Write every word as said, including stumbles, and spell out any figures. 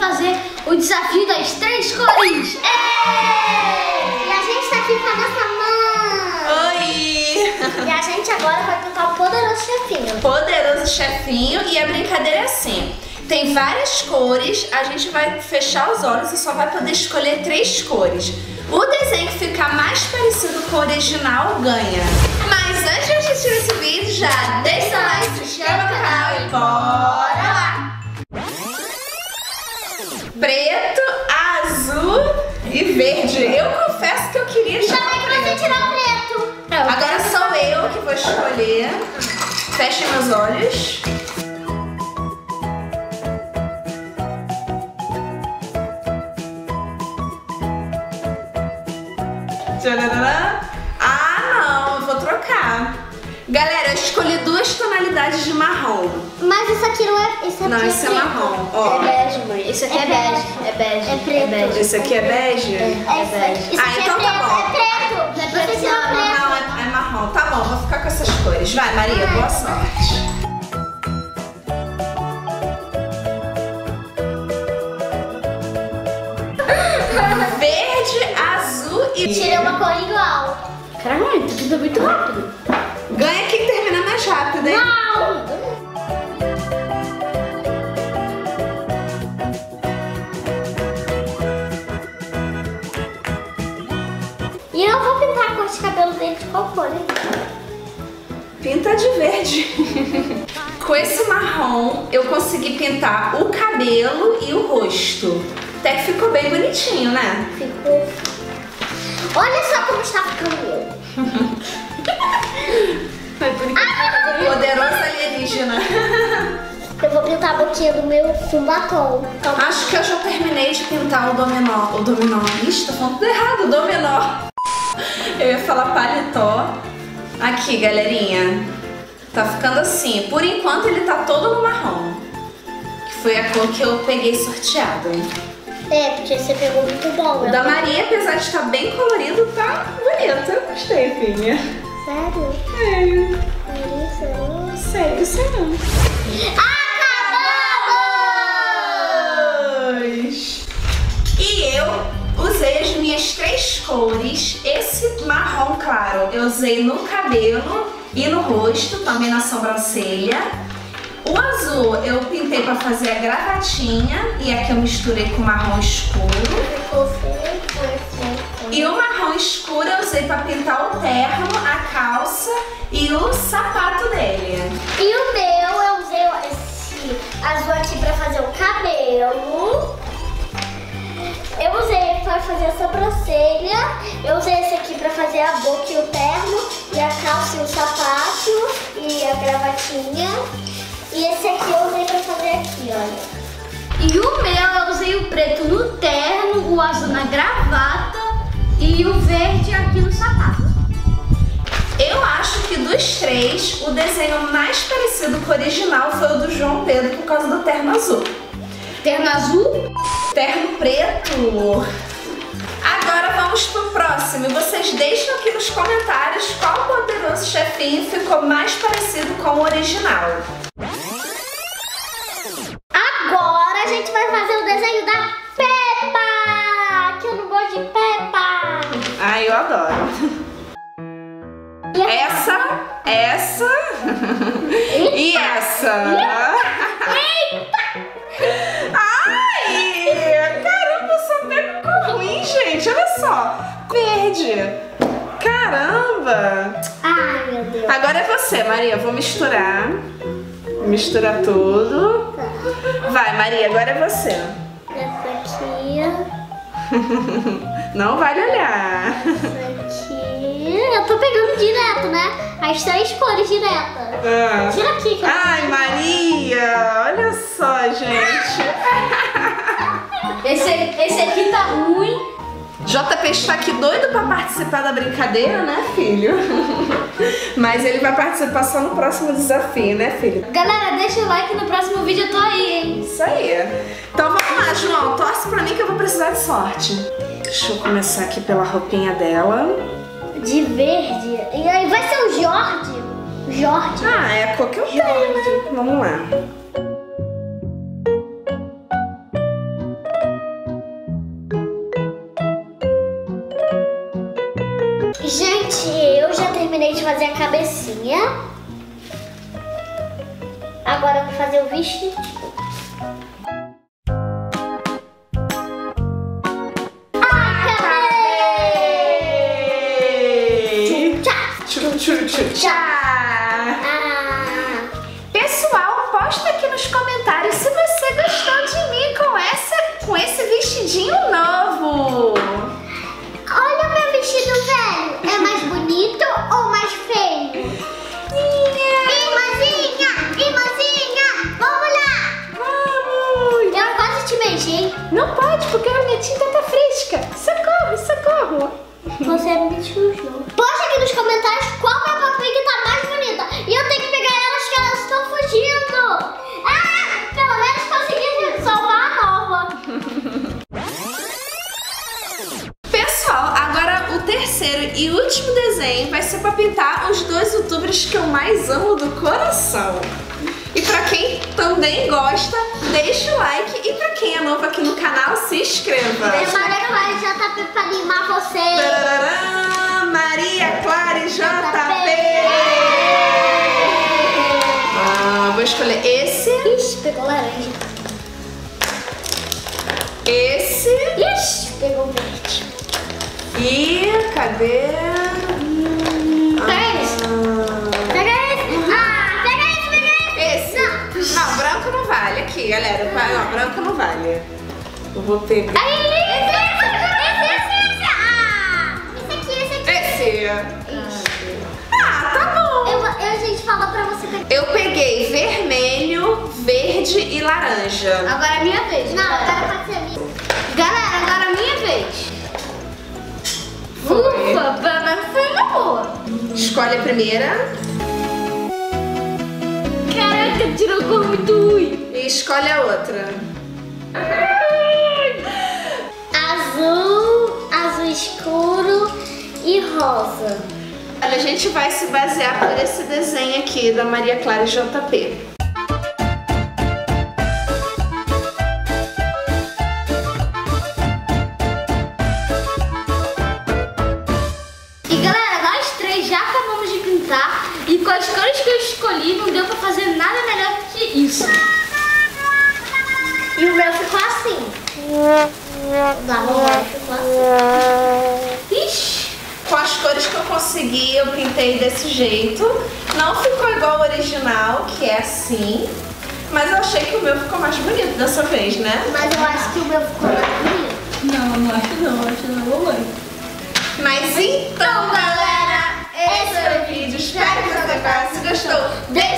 fazer o desafio das três cores. É! E a gente tá aqui com a nossa mãe. Oi! E a gente agora vai pintar o Poderoso Chefinho. Poderoso Chefinho, e a brincadeira é assim. Tem várias cores, a gente vai fechar os olhos e só vai poder escolher três cores. O desenho que ficar mais parecido com o original ganha. Mas antes de assistir esse vídeo, já deixa o like, se inscreva no canal e bora lá! Preto, azul e verde. Eu confesso que eu queria Já vai pra você tirar o preto. Agora sou eu que vou escolher. Fechem meus olhos. Ah, não, eu vou trocar. Galera, eu escolhi duas tonalidades de marrom. Mas isso aqui não é. Isso aqui Não, é isso é preto. marrom. Ó. É bege, mãe. Isso aqui é, É bege. bege. É bege. É preto. É bege. Esse aqui é bege? É, isso aqui. Isso Ah, aqui então é tá preto. bom. É preto. Não é preto, Você tirou não, preto. Não, é, é marrom. Tá bom, vou ficar com essas cores. Vai, Maria, boa sorte. Verde, azul e... Tirei uma cor igual. Caramba, mãe, tu pinta muito rápido. Ganha quem termina mais rápido, hein? Não! E eu vou pintar a cor de cabelo dele de qual cor, hein? Pinta de verde. Com esse marrom, eu consegui pintar o cabelo e o rosto. Até que ficou bem bonitinho, né? Ficou. Olha só como está ficando eu. Foi por enquanto. Poderoso alienígena. Eu vou pintar a boquinha do meu com batom. Acho que eu já terminei de pintar o dominó. O dominó. Ixi, tô falando tudo errado. O dominó. Eu ia falar paletó. Aqui, galerinha. Tá ficando assim. Por enquanto ele tá todo no marrom. Que foi a cor que eu peguei sorteado. É, porque você pegou muito bom. O da Maria, apesar de estar bem colorido, tá bonito. Eu gostei, filha. Sério? É. Sério? Sério, sério. Acabamos! E eu usei as minhas três cores. Esse marrom claro eu usei no cabelo e no rosto, também na sobrancelha. O azul eu pintei pra fazer a gravatinha e aqui eu misturei com marrom escuro. Ficou feio, perfeito. E o marrom escuro eu usei pra pintar o terno, a calça e o sapato dele. E o meu, eu usei esse azul aqui pra fazer o cabelo. Eu usei pra fazer a sobrancelha. Eu usei esse aqui pra fazer a boca e o terno. E a calça e o sapato. E a gravatinha. E esse aqui eu usei pra fazer aqui, olha. E o meu, eu usei o preto no terno, o azul na gravata e o verde aqui no sapato. Eu acho que dos três, o desenho mais parecido com o original foi o do João Pedro por causa do terno azul. Terno azul? Terno preto. Agora vamos pro próximo. E vocês deixam aqui nos comentários qual Poderoso Chefinho ficou mais parecido com o original. Agora a gente vai fazer o desenho da Peppa! Que eu não gosto de Peppa! Ai, eu adoro. E a- Essa, essa e essa. Ai, caramba, eu só pego cor ruim, gente. Olha só, verde. Caramba. Ai, meu Deus. Agora é você, Maria. Eu vou misturar. Misturar tudo. Vai, Maria, agora é você. Essa aqui. Não vale olhar. Essa aqui. Eu tô pegando direto, né? As três cores diretas. Ah. Tira aqui. Que eu- Ai, Maria, olha só, gente. Esse, esse aqui tá ruim. J P está aqui doido pra participar da brincadeira, né, filho? Mas ele vai participar só no próximo desafio, né, filho? Galera, deixa o like, no próximo vídeo eu tô aí, hein? Isso aí. Então vamos lá, João. Torce pra mim que eu vou precisar de sorte. Deixa eu começar aqui pela roupinha dela. De verde. E aí vai ser o Jorge. Jorge. Ah, é a cor que eu tenho, né? Vamos lá. eu já terminei de fazer a cabecinha. Agora eu vou fazer o vestido. Tchau, tchau, tchau, tchau. Ah. Pessoal, posta aqui nos comentários se você gostou de mim com, essa, com esse vestidinho novo. Olha o meu vestido velho. É mais bonito ou mais feio? Irmãzinha, irmãzinha, vamos lá. Vamos. Eu quase te beijei. Não pode, porque a minha tinta tá fresca. Socorro, socorro. Você me sujou. Posta aqui nos comentários qual Peppa Pig tá mais bonita. E eu tenho que pegar elas que elas estão fugindo. Ah, pelo menos consegui salvar a nova. Pessoal, agora o terceiro e último desenho vai ser pra pintar os dois youtubers que eu mais amo do coração. E pra quem também gosta, deixa o like. E pra quem é novo aqui no canal, se inscreva. Maria Clara e J P pra animar você. Tarará, Maria Clara e J P. Ah, vou escolher esse. Ixi, pegou laranja. Esse. Ixi, pegou verde. E cadê? Pega esse. Pega esse. Ah, pega esse, pega esse. Esse. Não, branco não vale. Aqui, galera. Não, branco não vale. Eu vou pegar. Aí, esse, esse, esse, esse. Ah, esse aqui, esse aqui. Esse. Ah, tá bom. Eu, eu, a gente falou pra você pegar. Eu peguei vermelho, verde e laranja. Agora é minha vez. Não, galera. agora pode ser a minha. Galera, agora é minha vez. Foi. Ufa, mas foi uma boa. Escolhe a primeira. Caraca, tirou cor muito ruim. E escolhe a outra. Azul, azul escuro e rosa. Olha, a gente vai se basear por esse desenho aqui da Maria Clara e J P. E galera, nós três já acabamos de pintar. E com as cores que eu escolhi, não deu pra fazer nada melhor que isso. E o meu ficou assim. Da mamãe ficou assim. Ixi. Com as cores que eu consegui, eu pintei desse jeito. Não ficou igual ao original, que é assim. Mas eu achei que o meu ficou mais bonito dessa vez, né? Mas eu acho que o meu ficou mais bonito. Não, não acho não, acho não, mamãe. Mas então, galera, esse foi o vídeo. Espero que você tenha gostado. Deixa